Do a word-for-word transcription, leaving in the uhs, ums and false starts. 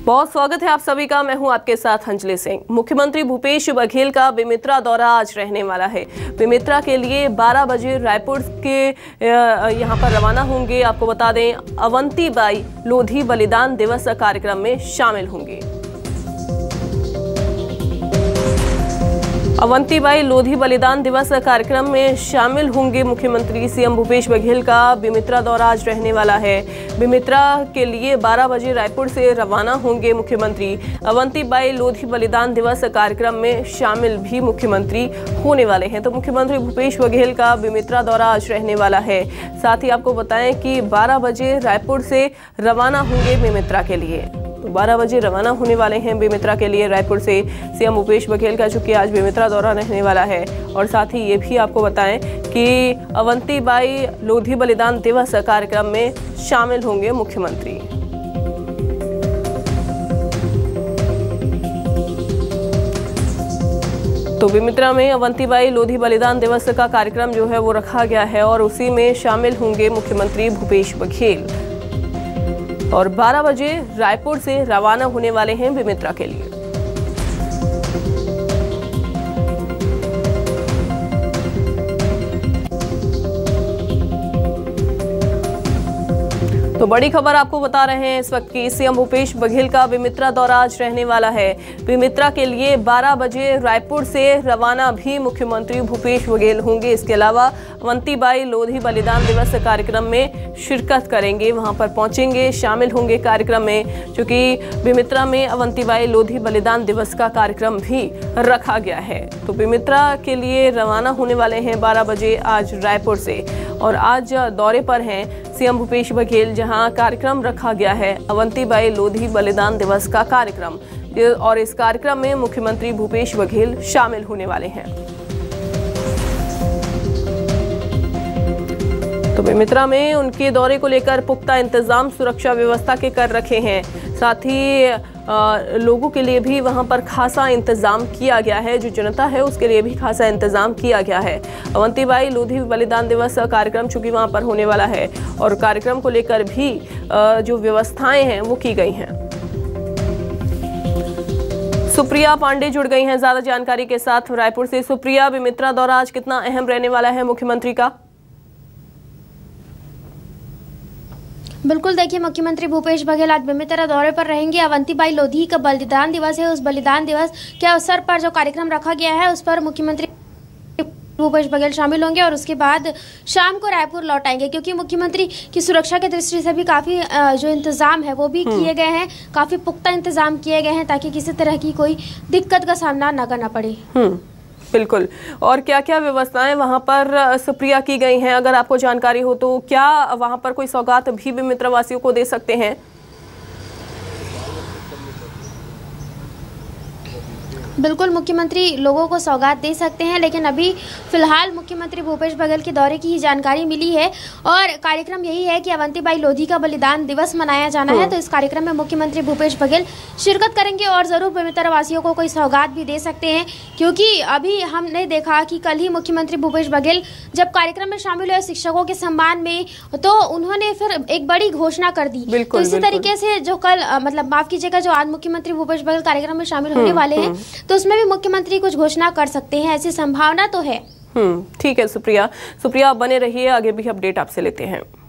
बहुत स्वागत है आप सभी का। मैं हूं आपके साथ अंजलि सिंह। मुख्यमंत्री भूपेश बघेल का बेमित्रा दौरा आज रहने वाला है। बेमित्रा के लिए बारह बजे रायपुर के यहां पर रवाना होंगे। आपको बता दें, अवंतीबाई लोधी बलिदान दिवस कार्यक्रम में शामिल होंगे। अवंतीबाई लोधी बलिदान दिवस कार्यक्रम में शामिल होंगे मुख्यमंत्री। सीएम भूपेश बघेल का बेमित्रा दौरा आज रहने वाला है। बेमित्रा के लिए बारह बजे रायपुर से रवाना होंगे मुख्यमंत्री। अवंतीबाई लोधी बलिदान दिवस कार्यक्रम में शामिल भी मुख्यमंत्री होने वाले हैं। तो मुख्यमंत्री भूपेश बघेल का बेमित्रा दौरा आज रहने वाला है। साथ ही आपको बताएं कि बारह बजे रायपुर से रवाना होंगे बेमित्रा के लिए। तो बारह बजे रवाना होने वाले हैं बेमित्रा के लिए रायपुर से सीएम भूपेश बघेल का, चूंकि आज बेमित्रा दौरा रहने वाला है। और साथ ही ये भी आपको बताएं कि अवंतीबाई लोधी बलिदान दिवस कार्यक्रम में शामिल होंगे मुख्यमंत्री। तो बेमित्रा में अवंतीबाई लोधी बलिदान दिवस का कार्यक्रम जो है वो रखा गया है और उसी में शामिल होंगे मुख्यमंत्री भूपेश बघेल। और बारह बजे रायपुर से रवाना होने वाले हैं बेमित्रा के लिए। तो बड़ी खबर आपको बता रहे हैं इस वक्त की, सीएम भूपेश बघेल का बेमित्रा दौरा आज रहने वाला है। बेमित्रा के लिए बारह बजे रायपुर से रवाना भी मुख्यमंत्री भूपेश बघेल होंगे। इसके अलावा अवंतीबाई लोधी बलिदान दिवस कार्यक्रम में शिरकत करेंगे, वहां पर पहुंचेंगे, शामिल होंगे कार्यक्रम में। चूंकि बेमित्रा में अवंतीबाई लोधी बलिदान दिवस का कार्यक्रम भी रखा गया है। तो बेमित्रा के लिए रवाना होने वाले हैं बारह बजे आज रायपुर से। और आज दौरे पर हैं सीएम भूपेश बघेल, जहां कार्यक्रम रखा गया है अवंतीबाई लोधी बलिदान दिवस का कार्यक्रम। और इस कार्यक्रम में मुख्यमंत्री भूपेश बघेल शामिल होने वाले हैं। तो बेमित्रा में उनके दौरे को लेकर पुख्ता इंतजाम सुरक्षा व्यवस्था के कर रखे हैं। साथ ही आ, लोगों के लिए भी वहां पर खासा इंतजाम किया गया है। जो जनता है उसके लिए भी खासा इंतजाम किया गया है। अवंतीबाई लोधी बलिदान दिवस कार्यक्रम चूंकि वहां पर होने वाला है और कार्यक्रम को लेकर भी आ, जो व्यवस्थाएं हैं वो की गई हैं। सुप्रिया पांडे जुड़ गई हैं ज्यादा जानकारी के साथ रायपुर से। सुप्रिया, बेमित्रा दौरा आज कितना अहम रहने वाला है मुख्यमंत्री का? बिल्कुल, देखिए, मुख्यमंत्री भूपेश बघेल आज बेमित्रा दौरे पर रहेंगे। अवंतीबाई लोधी का बलिदान दिवस है, उस बलिदान दिवस के अवसर पर जो कार्यक्रम रखा गया है उस पर मुख्यमंत्री भूपेश बघेल शामिल होंगे और उसके बाद शाम को रायपुर लौट आएंगे। क्योंकि मुख्यमंत्री की सुरक्षा की दृष्टि से भी काफी जो इंतजाम है वो भी किए गए हैं, काफी पुख्ता इंतजाम किए गए हैं ताकि किसी तरह की कोई दिक्कत का सामना न करना पड़े। बिल्कुल। और क्या क्या व्यवस्थाएं वहां पर सुप्रिया की गई हैं, अगर आपको जानकारी हो तो क्या वहां पर कोई सौगात भी बेमित्रा वासियों को दे सकते हैं? बिल्कुल, मुख्यमंत्री लोगों को सौगात दे सकते हैं, लेकिन अभी फिलहाल मुख्यमंत्री भूपेश बघेल के दौरे की ही जानकारी मिली है और कार्यक्रम यही है कि अवंतीबाई लोधी का बलिदान दिवस मनाया जाना है। तो इस कार्यक्रम में मुख्यमंत्री भूपेश बघेल शिरकत करेंगे और जरूर बेमित्रा वासियों को कोई सौगात भी दे सकते हैं। क्योंकि अभी हमने देखा कि कल ही मुख्यमंत्री भूपेश बघेल जब कार्यक्रम में शामिल हुए शिक्षकों के सम्मान में, तो उन्होंने फिर एक बड़ी घोषणा कर दी। तो इसी तरीके से जो कल मतलब माफ कीजिएगा जो आज मुख्यमंत्री भूपेश बघेल कार्यक्रम में शामिल होने वाले हैं तो उसमें भी मुख्यमंत्री कुछ घोषणा कर सकते हैं, ऐसी संभावना तो है। हम्म ठीक है सुप्रिया। सुप्रिया, आप बने रहिए, आगे भी अपडेट आपसे लेते हैं।